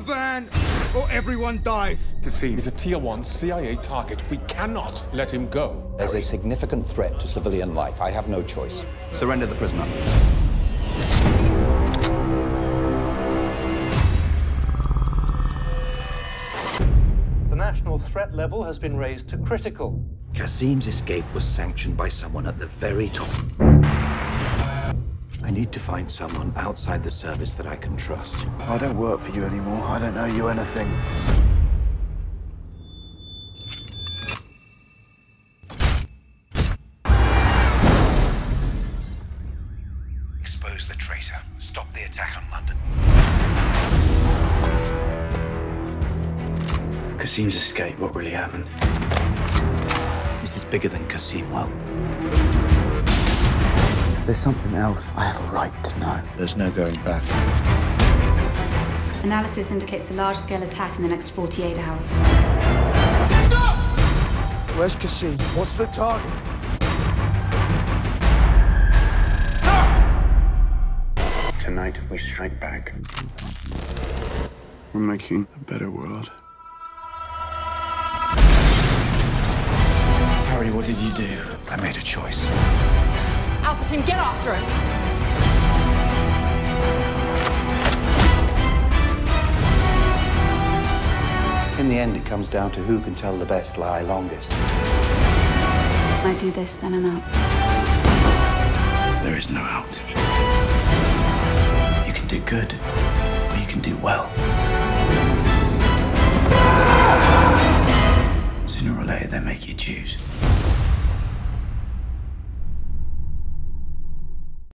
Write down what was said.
van, or everyone dies. Kassim is a Tier 1 CIA target. We cannot let him go. There's a significant threat to civilian life. I have no choice. Surrender the prisoner. The national threat level has been raised to critical. Kassim's escape was sanctioned by someone at the very top. I need to find someone outside the service that I can trust. I don't work for you anymore. I don't owe you anything. Expose the traitor. Stop the attack on London. Kassim's escape, what really happened? This is bigger than Kassim will. If there's something else, I have a right to know. There's no going back. Analysis indicates a large-scale attack in the next 48 hours. Stop! Where's Kassim? What's the target? Tonight, we strike back. We're making a better world. Harry, what did you do? I made a choice. Alpha Team, get after him! In the end, it comes down to who can tell the best lie longest. I do this, then I'm out. There is no out. You can do good, or you can do well. Sooner or later, they make you choose.